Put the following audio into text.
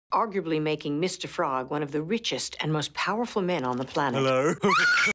arguably making Mr. Frog one of the richest and most powerful men on the planet. Hello.